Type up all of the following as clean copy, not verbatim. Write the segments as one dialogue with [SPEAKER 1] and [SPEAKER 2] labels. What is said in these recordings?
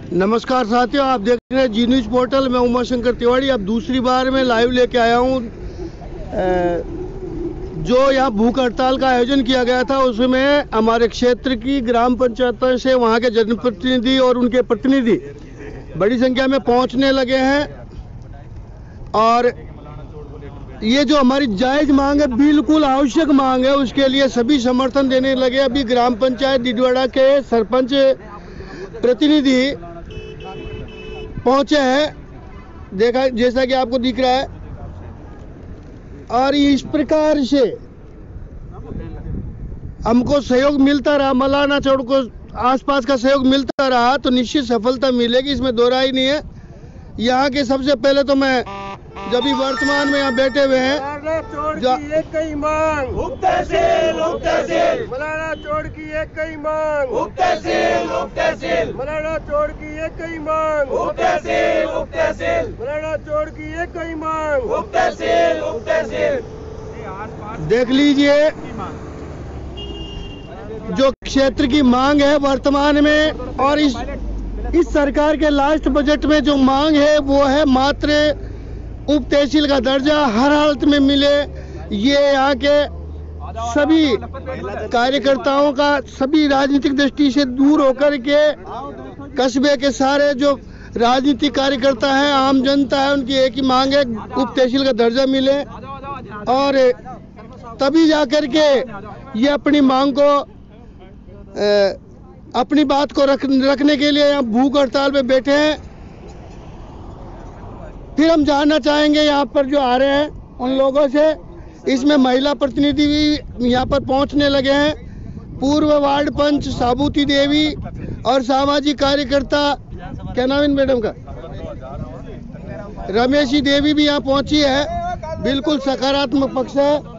[SPEAKER 1] नमस्कार साथियों, आप देख रहे हैं जी न्यूज पोर्टल। मैं उमाशंकर तिवारी। अब दूसरी बार मैं लाइव लेके आया हूँ। जो यहाँ भूख हड़ताल का आयोजन किया गया था उसमें हमारे क्षेत्र की ग्राम पंचायतों से वहाँ के जनप्रतिनिधि और उनके प्रतिनिधि बड़ी संख्या में पहुँचने लगे हैं। और ये जो हमारी जायज मांग है, बिल्कुल आवश्यक मांग है, उसके लिए सभी समर्थन देने लगे। अभी ग्राम पंचायत डिडवाड़ा के सरपंच प्रतिनिधि पहुंचे हैं, देखा जैसा कि आपको दिख रहा है। और इस प्रकार से हमको सहयोग मिलता रहा, मलाना चौड़ को आसपास का सहयोग मिलता रहा तो निश्चित सफलता मिलेगी, इसमें दो राय नहीं है। यहाँ के सबसे पहले तो मैं जब भी वर्तमान में यहाँ बैठे हुए हैं,
[SPEAKER 2] एक ही मांग मलाना चौड़ की एक ही मांग मलाना चौड़ की एक ही मांग मलाना चौड़ की एक ही मांग।
[SPEAKER 1] देख लीजिए जो क्षेत्र की मांग है वर्तमान में, और इस सरकार के लास्ट बजट में जो मांग है वो है मात्र उप तहसील का दर्जा हर हालत में मिले। ये यहाँ के सभी कार्यकर्ताओं का, सभी राजनीतिक दृष्टि से दूर होकर के कस्बे के सारे जो राजनीतिक कार्यकर्ता हैं, आम जनता है, उनकी एक ही मांग है, उप तहसील का दर्जा मिले। और तभी जाकर के ये अपनी मांग को, अपनी बात को रखने के लिए यहाँ भूख हड़ताल पे बैठे हैं। फिर हम जानना चाहेंगे यहाँ पर जो आ रहे हैं उन लोगों से। इसमें महिला प्रतिनिधि भी यहाँ पर पहुँचने लगे हैं। पूर्व वार्ड पंच साबूती देवी और सामाजिक कार्यकर्ता, क्या नाम है मैडम का, रमेशी देवी भी यहाँ पहुँची है। बिल्कुल सकारात्मक पक्ष है।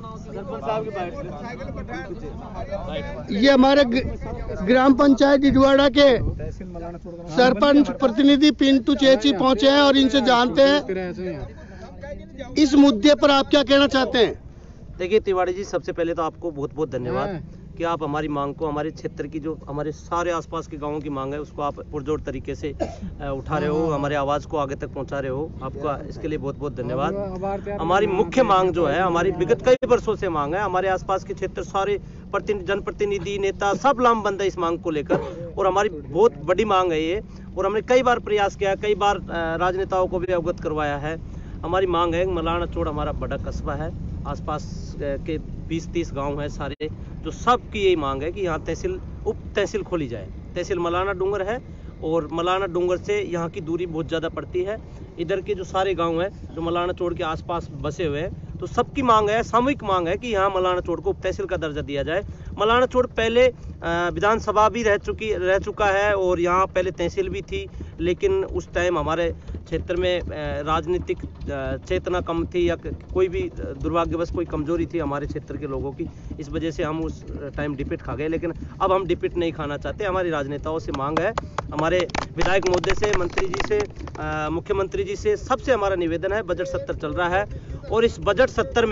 [SPEAKER 1] ये हमारे ग्राम पंचायत डिडवाड़ा के सरपंच प्रतिनिधि पिंटू चेची पहुंचे हैं और इनसे जानते हैं इस मुद्दे पर आप क्या कहना चाहते हैं।
[SPEAKER 3] देखिए तिवारी जी, सबसे पहले तो आपको बहुत बहुत धन्यवाद कि आप हमारी मांग को, हमारे क्षेत्र की जो हमारे सारे आसपास के गांवों की मांग है उसको आप पुरजोर तरीके से उठा रहे हो, हमारे आवाज को आगे तक पहुंचा रहे हो। आपका इसके लिए बहुत बहुत धन्यवाद। हमारी मुख्य मांग जो है, हमारी विगत कई वर्षों से मांग है, हमारे आसपास के क्षेत्र सारे जनप्रतिनिधि, नेता सब लामबंद है इस मांग को लेकर, और हमारी बहुत बड़ी मांग है ये। और हमने कई बार प्रयास किया, कई बार राजनेताओं को भी अवगत करवाया है। हमारी मांग है, मलाना चौड़ हमारा बड़ा कस्बा है, आसपास के 20-30 गांव है सारे, जो सब की यही मांग है कि यहाँ तहसील, उप तहसील खोली जाए। तहसील मलाना डूंगर है और मलाना डूंगर से यहाँ की दूरी बहुत ज़्यादा पड़ती है। इधर के जो सारे गांव हैं जो मलाना चौड़ के आसपास बसे हुए हैं, तो सबकी मांग है, सामूहिक मांग है कि यहाँ मलाना चौड़ को उप तहसील का दर्जा दिया जाए। मलाना चौड़ पहले विधानसभा भी रह चुका है और यहाँ पहले तहसील भी थी, लेकिन उस टाइम हमारे क्षेत्र में राजनीतिक चेतना कम थी या कोई भी दुर्भाग्यवश कोई कमजोरी थी हमारे क्षेत्र के लोगों की, इस वजह से हम उस टाइम डिपिट खा गए। लेकिन अब हम डिपिट नहीं खाना चाहते। हमारी राजनेताओं से मांग है, हमारे विधायक महोदय से, मंत्री जी से, मुख्यमंत्री जी से, सबसे हमारा निवेदन है। बजट सत्र चल रहा है और इस बजट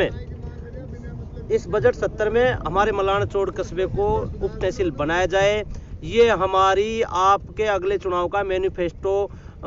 [SPEAKER 3] सत्र में हमारे मलाना चौड़ कस्बे को उप तहसील बनाया जाए। ये हमारी आपके अगले चुनाव का मैनिफेस्टो,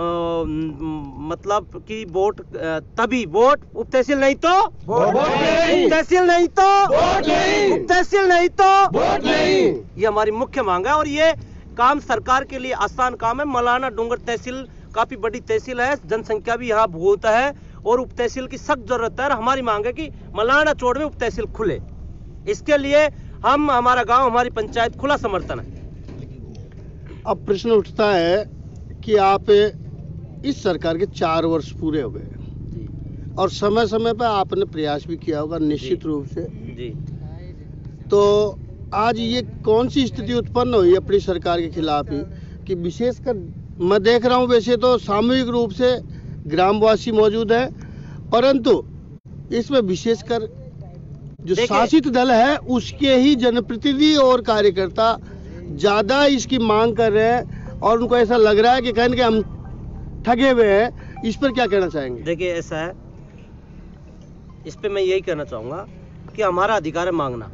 [SPEAKER 3] मतलब कि वोट तभी, वोट उप तहसील नहीं तो वोट नहीं, तहसील नहीं तो वोट नहीं, उप तहसील नहीं तो वोट नहीं। ये हमारी मुख्य मांग है और ये काम सरकार के लिए आसान काम है। मलाना डूंगर तहसील काफी बड़ी तहसील है, जनसंख्या भी यहाँ बहुत है और उप तहसील की सख्त जरूरत है। हमारी मांग है कि मलाना चौड़ में उप तहसील खुले। इसके लिए हम, हमारा गांव, हमारी पंचायत खुला समर्थन है।
[SPEAKER 1] अब प्रश्न उठता है कि आप इस सरकार के 4 वर्ष पूरे हो गए और समय समय पर आपने प्रयास भी किया होगा निश्चित रूप से
[SPEAKER 3] जी।
[SPEAKER 1] तो आज ये कौन सी स्थिति उत्पन्न हुई अपनी सरकार के खिलाफ ही कि विशेषकर मैं देख रहा हूँ, वैसे तो सामूहिक रूप से ग्रामवासी मौजूद है, परंतु इसमें विशेषकर जो शासित दल है उसके ही जनप्रतिनिधि और कार्यकर्ता ज्यादा इसकी मांग कर रहे हैं और उनको ऐसा लग रहा है कि कहीं हम ठगे हुए हैं। इस पर क्या कहना चाहेंगे।
[SPEAKER 3] देखिए ऐसा है, इस पे मैं यही कहना चाहूंगा कि हमारा अधिकार है मांगना।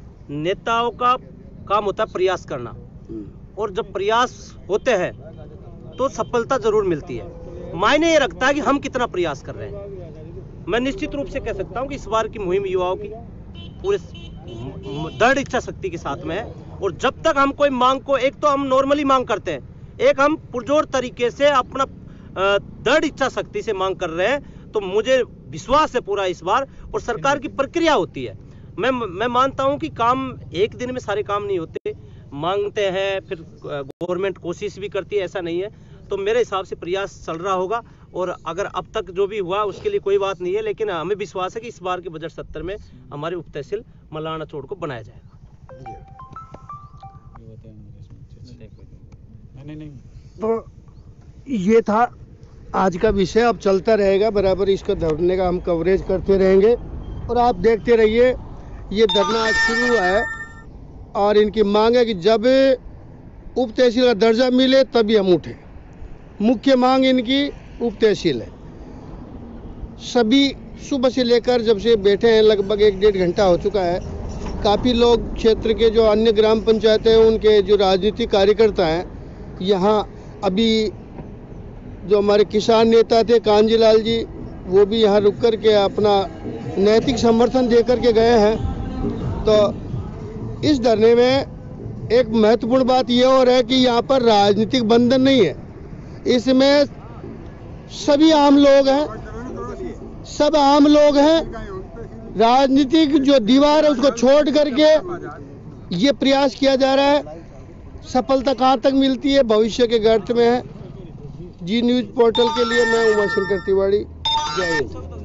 [SPEAKER 3] नेताओं का काम होता है प्रयास करना, और जब प्रयास होते हैं तो सफलता जरूर मिलती है। मायने ये रखता है कि हम कितना प्रयास कर रहे हैं। मैं निश्चित रूप से कह सकता हूं कि इस बार की मुहिम युवाओं की पूरे दृढ़ इच्छा शक्ति के साथ में है। और जब तक हम कोई मांग को, एक तो हम नॉर्मली मांग करते हैं, एक हम पुरजोर तरीके से अपना दृढ़ इच्छा शक्ति से मांग कर रहे हैं, तो मुझे विश्वास है पूरा इस बार। और सरकार की प्रक्रिया होती है, मैं मानता हूं कि काम एक दिन में सारे काम नहीं होते, मांगते हैं फिर गवर्नमेंट कोशिश भी करती है, ऐसा नहीं है। तो मेरे हिसाब से प्रयास चल रहा होगा और अगर अब तक जो भी हुआ उसके लिए कोई बात नहीं है, लेकिन हमें विश्वास है कि इस बार के बजट सत्र में हमारे उप तहसील मलाना चोड़ को बनाया जाएगा।
[SPEAKER 1] तो ये था आज का विषय, अब चलता रहेगा बराबर, इसका धरने का हम कवरेज करते रहेंगे और आप देखते रहिए। ये धरना आज शुरू हुआ है और इनकी मांग है कि जब उप तहसील का दर्जा मिले तभी हम उठें। मुख्य मांग इनकी उप तहसील है। सभी सुबह से लेकर जब से बैठे हैं, लगभग 1-1.5 घंटा हो चुका है। काफ़ी लोग क्षेत्र के जो अन्य ग्राम पंचायतें हैं, उनके जो राजनीतिक कार्यकर्ता हैं, यहाँ अभी जो हमारे किसान नेता थे कांजीलाल जी, वो भी यहाँ रुक कर के अपना नैतिक समर्थन दे कर के गए हैं। तो इस धरने में एक महत्वपूर्ण बात यह और है कि यहाँ पर राजनीतिक बंधन नहीं है, इसमें सभी आम लोग हैं, सब आम लोग हैं। राजनीतिक जो दीवार है उसको छोड़ करके ये प्रयास किया जा रहा है। सफलता कहाँ तक मिलती है भविष्य के गर्त में है। जी न्यूज़ पोर्टल के लिए मैं उमाशंकर तिवारी, जय हिंद।